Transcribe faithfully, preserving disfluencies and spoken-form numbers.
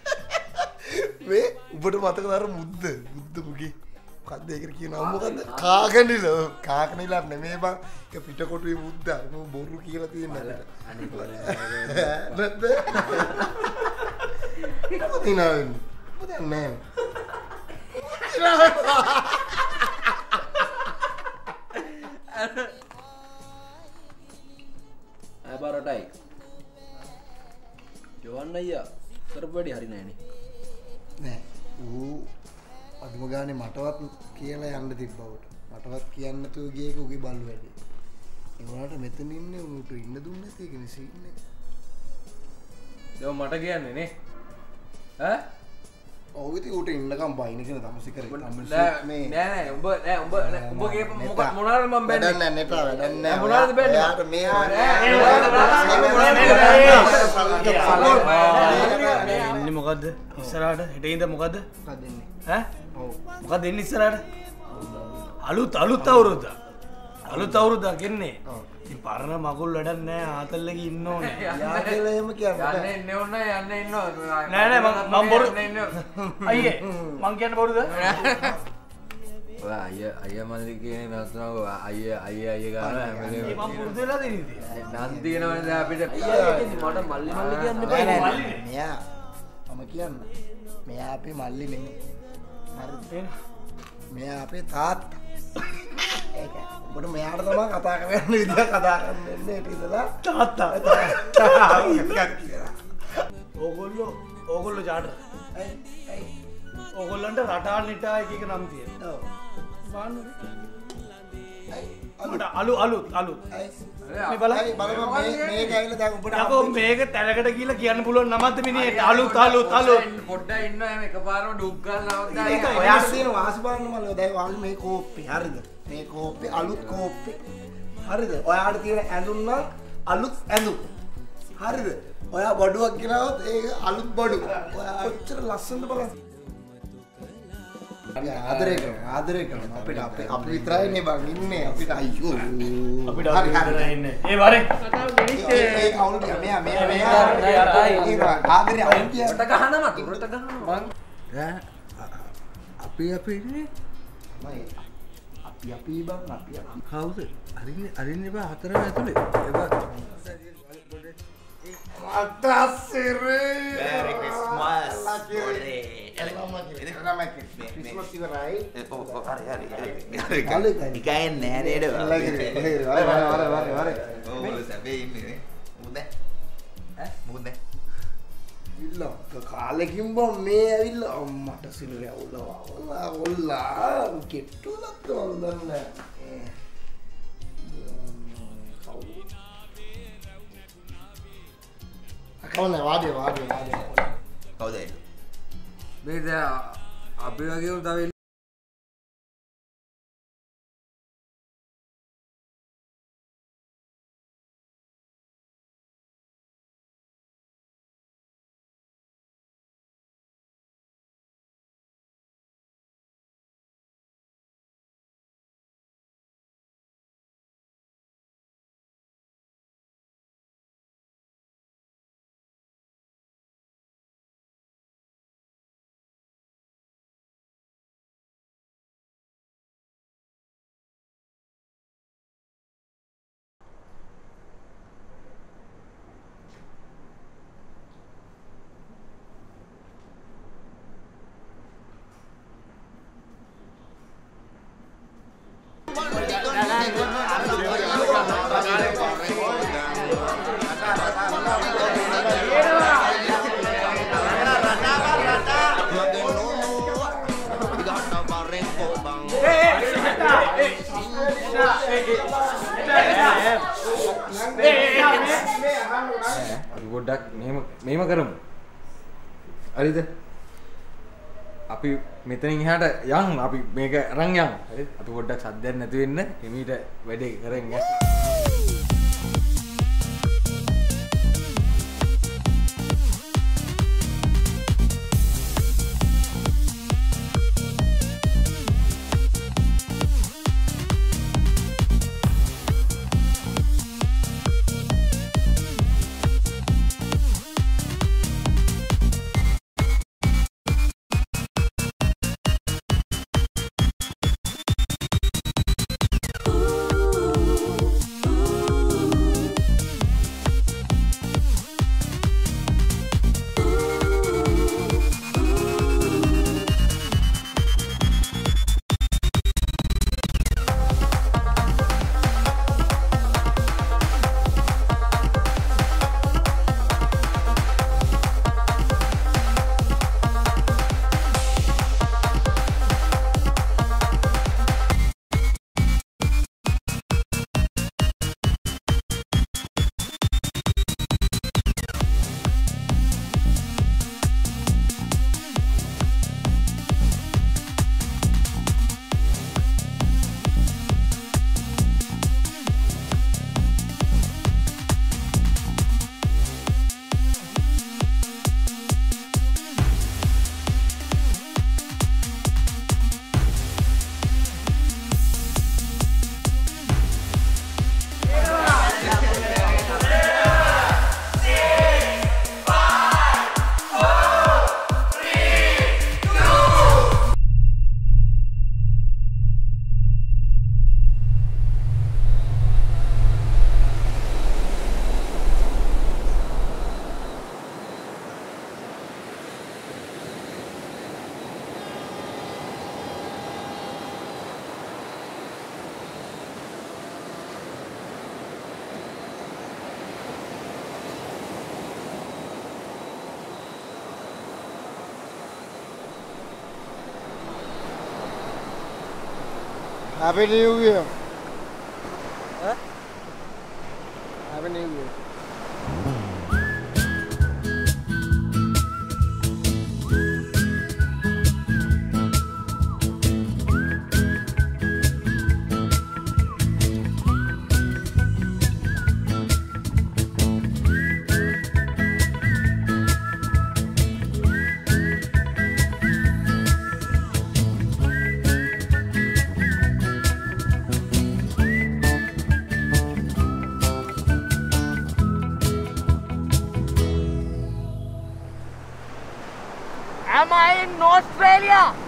මේ උඹට මතකද අර මුද්ද මුද්ද මුගේ මොකක්ද ඒකට කියනවා මොකද්ද කාකනිල කාකනිල නෙමෙයි බං ඒක පිටකොටුවේ මුද්ද මම බොරු කියලා තියෙනවා අනේ නැද්ද මොදිනාවෙන් මොදන් නෑ අබරටයි ජෝන් අයියා කරපු වැඩි හරි නෑනේ නෑ ඌ අදුම ගානේ මටවත් කියලා යන්න තිබ්බවට මටවත් කියන්න නැතුව ගියේ ඒක උගේ බල්ලු වැඩි ඒ වුණාට මෙතන ඉන්නේ ඌට ඉන්න දුන්නේ නැති එකනේ සීන් එක දැන් මට කියන්නේ නේ ඈ ඔව් ඉතින් ඌට ඉන්නකම් බයින කියන තමසි කරේ මේ නෑ නෑ උඹ නෑ උඹ උඹ කියපු මොකක් මොනවාද මම බැන්නේ වැඩක් නෑ නෙපා වැඩක් නෑ මොනවාද බැන්නේ යාට මේ ඉන්නේ මොකද්ද ඉස්සරහට හෙට ඉඳ මොකද්ද මොකක්ද එන්නේ ඈ ඔව් මොකක්ද එන්නේ ඉස්සරහට අලුත් අලුත් අවුරුද්ද අලුත් අවුරුද්දක් එන්නේ ඉතින් පරණ මගුල් වැඩක් නෑ ආතල්ලක ඉන්න ඕනේ යා කියලා එහෙම කියන්නේ යන්න එන්න ඕන යන්න ඉන්න නෑ නෑ මම මම බොරු අයියේ මං කියන්න බොරුද ඔය අයිය අයිය මල්ලි කියන්නේ නැත්නම් අයිය අයිය අයිය ගාන හැමදේම මම පුරුදු වෙලා දෙන්නේ නම් තියෙනවනේ දැන් අපිට මට මල්ලි මල්ලි කියන්න නෑ බෑ නෑ මෙයා මම කියන්න මෙයා අපේ මල්ලි නෙමෙයි හරිද මෙයා අපේ තාත්තා ඒක ඔබට මෙයාට තමයි කතා කරන්න විදිහ කතා කරන්න දෙන්නේ ඊට ඉඳලා තාත්තා කියලා ඕගොල්ලෝ ඕගොල්ලෝ ජාට ඇයි ඇයි ඕගොල්ලන්ට රටා නිටා එක එක නම් තියෙනවා ඔව් බලන්න ඇයි අලුත් අලු අලුත් අලුත් ඇයි මේ බලන්න ඇයි බලන්න මේ මේක ඇවිල්ලා දැන් ඔබට යකෝ මේක තැලකට කියලා කියන්න පුළුවන් නමක්ද මිනිහට අලුත් අලුත් අලුත් පොඩ්ඩක් ඉන්නවා එම එකපාරම ඩුක් ගාලා නවත්තා ඒක ඔයා තියෙන වාසි බලන්න මල්ලෝ දැන් වාගේ මේ කෝප්පේ හරිද මේ කෝප්පේ අලුත් කෝප්පේ හරිද ඔයාට තියෙන ඇඳුම් නම් අලුත් ඇඳුම් හරිද ඔයා බඩුවක් ගෙනාවොත් ඒක අලුත් බඩු ඔයා ඔච්චර ලස්සනට බලන්න ආදරේ කරනවා ආදරේ කරනවා අපිට අපේ අපි විතරයි නේ බං ඉන්නේ අපිට අයියෝ අපිට අපි විතරයි ඉන්නේ ඒ වරේ කතාව ගෙනිච්ච ඒ කවුරු කිය මෙයා මෙයා මෙයා ආදරේ අවුල් කිය උඩට ගහනවා උඩට ගහනවා මං ඈ අපි අපි ඉන්නේ මයි අපි අපි බං අපි අපි කවුද අරින්නේ අරින්නේ බා හතරම ඇතුලේ එබා අතසිරේ Merry Christmas ඔලේ එලම ක්‍රිස්මස් ඉවරයි හරි හරි නිකන් නෑ නේද වර වර වර වර ඕ සැපේ ඉන්නේ නේ මොකද ඈ මොකද ඉල්ල කාලෙකින් බම් මේ ඇවිල්ලා අම්මට සිල්ලේ අවුලවා ඔල්ලා කෙට්ටුලත් වන්දන්නේ කවුනේ වාඩි වාඩි වාඩි කවුද මේ දැන් අපි වගේ උන් තව අපි පොඩ්ඩක් මෙහෙම මෙහෙම කරමු. හරිද? අපි මෙතනින් එහාට යන් අපි මේක අරන් යන්. හරිද? අපි පොඩ්ඩක් සද්දයක් නැති වෙන්න එමීට වැඩේ කරෙන් යන්න. Happy New Year. Huh? Happy New Year. Am I in Australia?